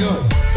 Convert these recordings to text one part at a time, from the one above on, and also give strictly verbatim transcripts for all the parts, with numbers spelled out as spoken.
go.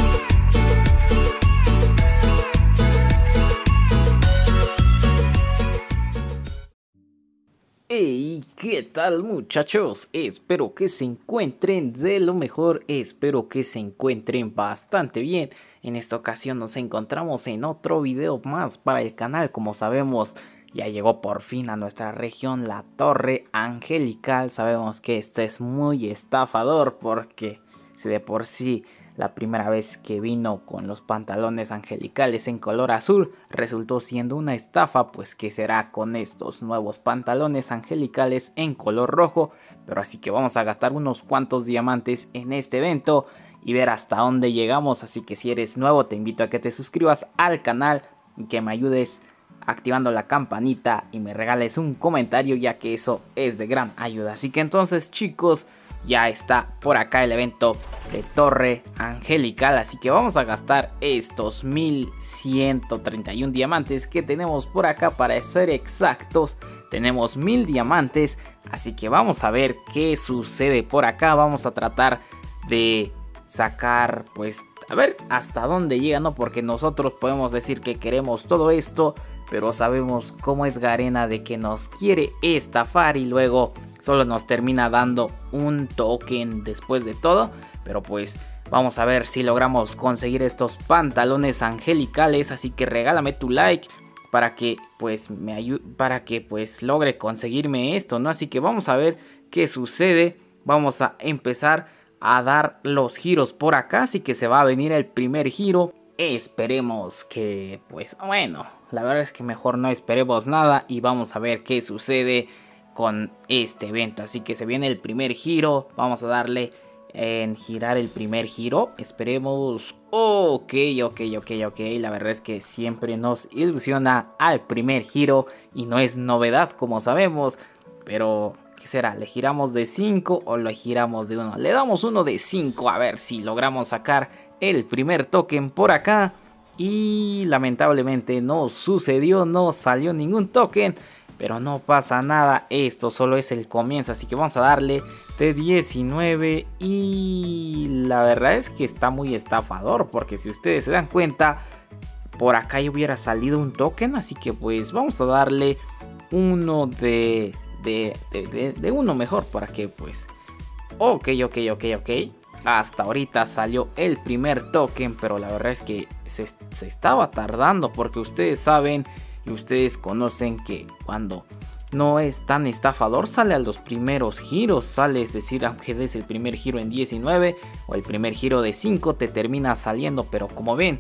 Hey, ¿qué tal muchachos? Espero que se encuentren de lo mejor, espero que se encuentren bastante bien. En esta ocasión nos encontramos en otro video más para el canal. Como sabemos, ya llegó por fin a nuestra región la Torre Angelical. Sabemos que este es muy estafador porque si de por sí la primera vez que vino con los pantalones angelicales en color azul resultó siendo una estafa, pues que será con estos nuevos pantalones angelicales en color rojo. Pero así que vamos a gastar unos cuantos diamantes en este evento y ver hasta dónde llegamos. Así que si eres nuevo te invito a que te suscribas al canal y que me ayudes activando la campanita y me regales un comentario, ya que eso es de gran ayuda. Así que entonces, chicos, ya está por acá el evento de Torre Angelical, así que vamos a gastar estos mil ciento treinta y uno diamantes que tenemos por acá. Para ser exactos, tenemos mil diamantes, así que vamos a ver qué sucede por acá. Vamos a tratar de sacar, pues, a ver hasta dónde llega, ¿no? Porque nosotros podemos decir que queremos todo esto, pero sabemos cómo es Garena, de que nos quiere estafar y luego solo nos termina dando un token después de todo. Pero pues vamos a ver si logramos conseguir estos pantalones angelicales. Así que regálame tu like para que pues me ayude, para que pues logre conseguirme esto, ¿no? Así que vamos a ver qué sucede. Vamos a empezar a dar los giros por acá, así que se va a venir el primer giro. Esperemos que, pues bueno, la verdad es que mejor no esperemos nada y vamos a ver qué sucede con este evento. Así que se viene el primer giro, vamos a darle en girar el primer giro, esperemos. Ok, ok, ok, ok, la verdad es que siempre nos ilusiona al primer giro y no es novedad, como sabemos. Pero ¿qué será? ¿Le giramos de cinco o le giramos de uno? Le damos uno de cinco, a ver si logramos sacar el primer token por acá. Y lamentablemente no sucedió, no salió ningún token, pero no pasa nada, esto solo es el comienzo. Así que vamos a darle de diecinueve y la verdad es que está muy estafador, porque si ustedes se dan cuenta, por acá ya hubiera salido un token. Así que pues vamos a darle uno de, de, de, de, de uno mejor para que pues... Ok, ok, ok, ok. Hasta ahorita salió el primer token, pero la verdad es que se, se estaba tardando, porque ustedes saben y ustedes conocen que cuando no es tan estafador sale a los primeros giros, sale, es decir, aunque des el primer giro en diecinueve o el primer giro de cinco, te termina saliendo. Pero como ven,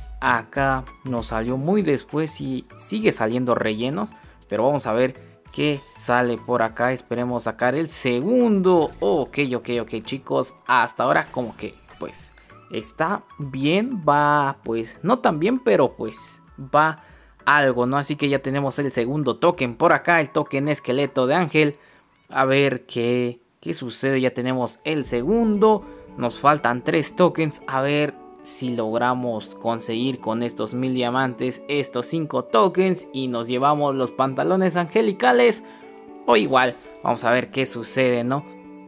acá nos salió muy después y sigue saliendo rellenos. Pero vamos a ver qué sale por acá, esperemos sacar el segundo. Ok, ok, ok, chicos, hasta ahora como que pues está bien, va pues no tan bien, pero pues va algo, ¿no? Así que ya tenemos el segundo token por acá, el token esqueleto de ángel. A ver qué, qué sucede, ya tenemos el segundo, nos faltan tres tokens, a ver si logramos conseguir con estos mil diamantes estos cinco tokens y nos llevamos los pantalones angelicales. O igual, vamos a ver qué sucede, ¿no?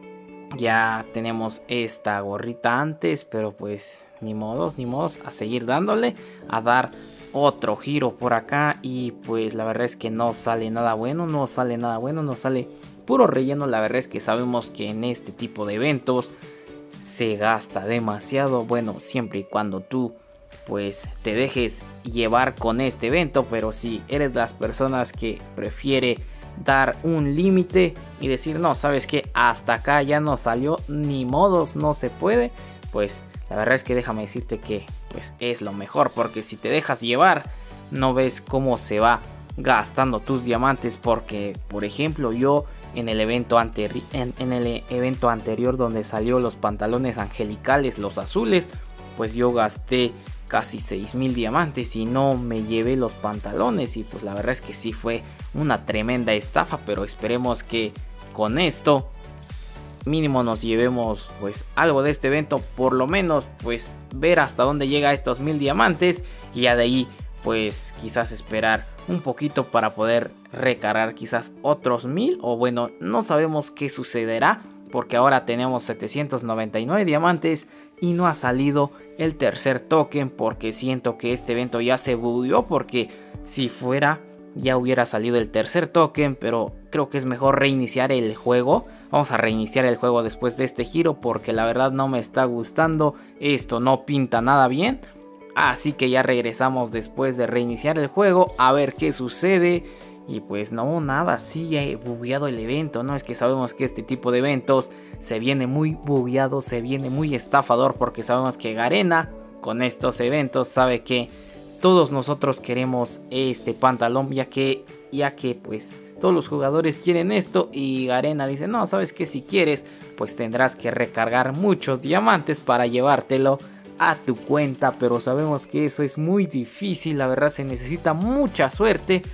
Ya tenemos esta gorrita antes, pero pues ni modos, ni modos, a seguir dándole, a dar otro giro por acá. Y pues la verdad es que no sale nada bueno, no sale nada bueno, no sale puro relleno. La verdad es que sabemos que en este tipo de eventos se gasta demasiado, bueno, siempre y cuando tú pues te dejes llevar con este evento. Pero si eres de las personas que prefiere dar un límite y decir no, sabes que hasta acá ya no salió, ni modos, no se puede, pues la verdad es que déjame decirte que pues es lo mejor, porque si te dejas llevar no ves cómo se va gastando tus diamantes. Porque por ejemplo yo en el evento anterior en, en el evento anterior donde salió los pantalones angelicales, los azules, pues yo gasté casi seis mil diamantes y no me llevé los pantalones. Y pues la verdad es que sí fue una tremenda estafa. Pero esperemos que con esto mínimo nos llevemos pues algo de este evento, por lo menos pues ver hasta dónde llega estos mil diamantes y ya de ahí pues quizás esperar un poquito para poder recargar quizás otros mil, o bueno, no sabemos qué sucederá, porque ahora tenemos setecientos noventa y nueve diamantes y no ha salido el tercer token, porque siento que este evento ya se bugueó, porque si fuera ya hubiera salido el tercer token, pero creo que es mejor reiniciar el juego. Vamos a reiniciar el juego después de este giro, porque la verdad no me está gustando, esto no pinta nada bien. Así que ya regresamos después de reiniciar el juego a ver qué sucede. Y pues no, nada, sigue bugueado el evento, ¿no? Es que sabemos que este tipo de eventos se viene muy bugueado, se viene muy estafador, porque sabemos que Garena con estos eventos sabe que todos nosotros queremos este pantalón, ya que, ya que pues todos los jugadores quieren esto, y Garena dice, no, sabes que si quieres, pues tendrás que recargar muchos diamantes para llevártelo a tu cuenta, pero sabemos que eso es muy difícil, la verdad se necesita mucha suerte.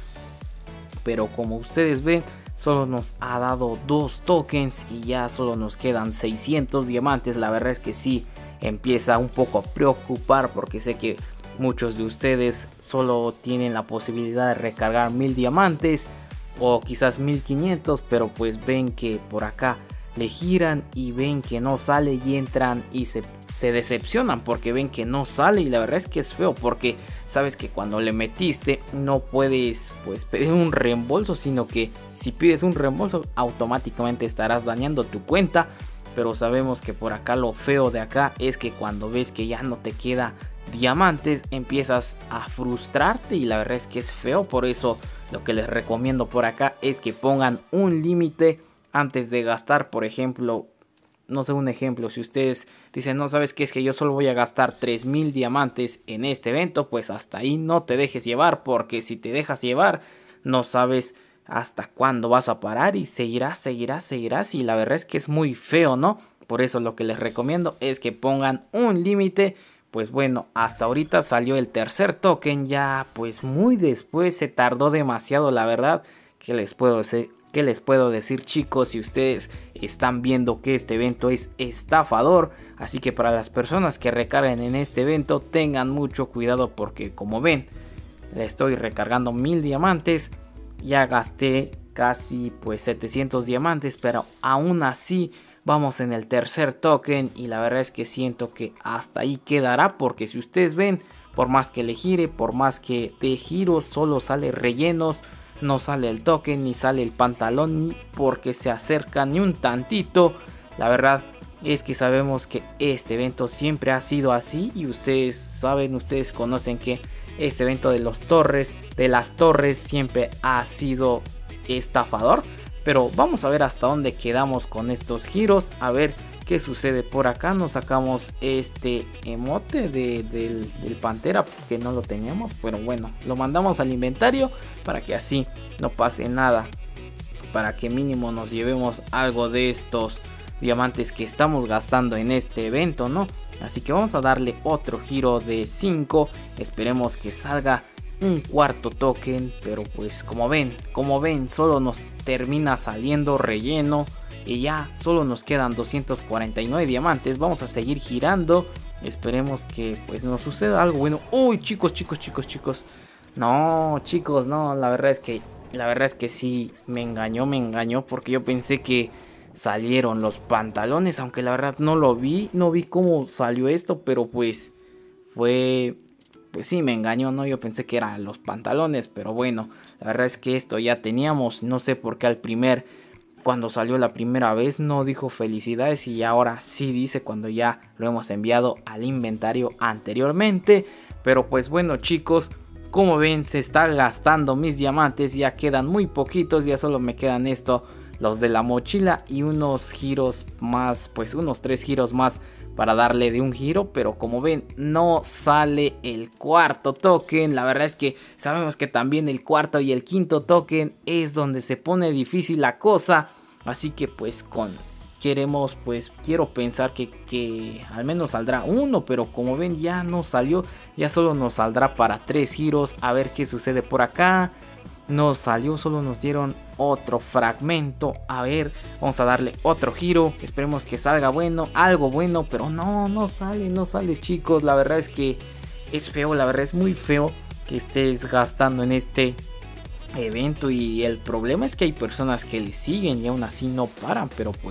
Pero como ustedes ven, solo nos ha dado dos tokens y ya solo nos quedan seiscientos diamantes. La verdad es que sí empieza un poco a preocupar, porque sé que muchos de ustedes solo tienen la posibilidad de recargar mil diamantes o quizás mil quinientos, pero pues ven que por acá le giran y ven que no sale y entran y se, se decepcionan porque ven que no sale, y la verdad es que es feo, porque sabes que cuando le metiste no puedes pues pedir un reembolso, sino que si pides un reembolso automáticamente estarás dañando tu cuenta. Pero sabemos que por acá lo feo de acá es que cuando ves que ya no te queda diamantes empiezas a frustrarte, y la verdad es que es feo. Por eso lo que les recomiendo por acá es que pongan un límite antes de gastar. Por ejemplo, no sé, un ejemplo, si ustedes dicen, no, sabes qué, es que yo solo voy a gastar tres mil diamantes en este evento, pues hasta ahí no te dejes llevar, porque si te dejas llevar no sabes hasta cuándo vas a parar y seguirás, seguirás, seguirás, y la verdad es que es muy feo, ¿no? Por eso lo que les recomiendo es que pongan un límite. Pues bueno, hasta ahorita salió el tercer token, ya pues muy después, se tardó demasiado, la verdad. ¿Qué les puedo decir? ¿Qué les puedo decir, chicos? Si ustedes están viendo que este evento es estafador, así que para las personas que recarguen en este evento tengan mucho cuidado, porque como ven, le estoy recargando mil diamantes, ya gasté casi pues setecientos diamantes, pero aún así vamos en el tercer token, y la verdad es que siento que hasta ahí quedará, porque si ustedes ven, por más que le gire, por más que de giros, solo sale rellenos. No sale el token, ni sale el pantalón, ni porque se acerca ni un tantito. La verdad es que sabemos que este evento siempre ha sido así, y ustedes saben, ustedes conocen que este evento de los torres, de las torres siempre ha sido estafador. Pero vamos a ver hasta dónde quedamos con estos giros, a ver qué sucede por acá. Nos sacamos este emote de, del, del pantera, que no lo teníamos, pero bueno, lo mandamos al inventario para que así no pase nada, para que mínimo nos llevemos algo de estos diamantes que estamos gastando en este evento, ¿no? Así que vamos a darle otro giro de cinco, esperemos que salga un cuarto token, pero pues como ven, como ven, solo nos termina saliendo relleno. Y ya solo nos quedan doscientos cuarenta y nueve diamantes. Vamos a seguir girando. Esperemos que pues nos suceda algo bueno. Uy, chicos, chicos, chicos, chicos. No, chicos, no. La verdad es que, la verdad es que sí, me engañó, me engañó. Porque yo pensé que salieron los pantalones. Aunque la verdad no lo vi. No vi cómo salió esto. Pero pues fue... Pues sí, me engañó, ¿no? Yo pensé que eran los pantalones. Pero bueno, la verdad es que esto ya teníamos. No sé por qué al primer... Cuando salió la primera vez no dijo felicidades, y ahora sí dice cuando ya lo hemos enviado al inventario anteriormente. Pero pues bueno, chicos, como ven, se está gastando mis diamantes, ya quedan muy poquitos, ya solo me quedan esto, los de la mochila, y unos giros más, pues unos tres giros más para darle de un giro. Pero como ven, no sale el cuarto token. La verdad es que sabemos que también el cuarto y el quinto token es donde se pone difícil la cosa. Así que pues con queremos, pues quiero pensar que, que al menos saldrá uno, pero como ven ya no salió, ya solo nos saldrá para tres giros. A ver qué sucede por acá. No salió, solo nos dieron otro fragmento. A ver, vamos a darle otro giro. Esperemos que salga bueno, algo bueno. Pero no, no sale, no sale, chicos. La verdad es que es feo, la verdad es muy feo que estés gastando en este evento. Y el problema es que hay personas que le siguen y aún así no paran. Pero pues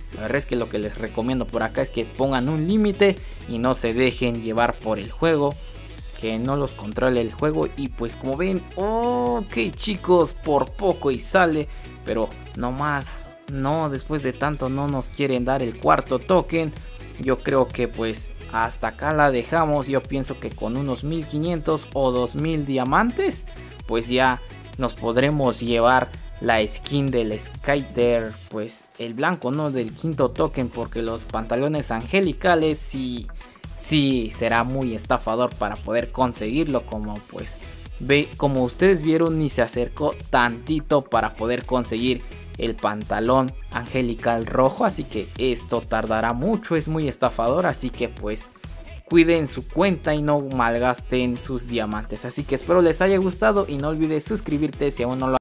La verdad es que lo que les recomiendo por acá es que pongan un límite y no se dejen llevar por el juego, que no los controle el juego. Y pues como ven, ok chicos, por poco y sale, pero no más, no, después de tanto no nos quieren dar el cuarto token. Yo creo que pues hasta acá la dejamos. Yo pienso que con unos mil quinientos o dos mil diamantes pues ya nos podremos llevar la skin del Skyter, pues el blanco, no del quinto token, porque los pantalones angelicales sí, sí será muy estafador para poder conseguirlo. Como pues ve, como ustedes vieron, ni se acercó tantito para poder conseguir el pantalón angelical rojo, así que esto tardará mucho, es muy estafador, así que pues cuiden su cuenta y no malgasten sus diamantes. Así que espero les haya gustado y no olvides suscribirte si aún no lo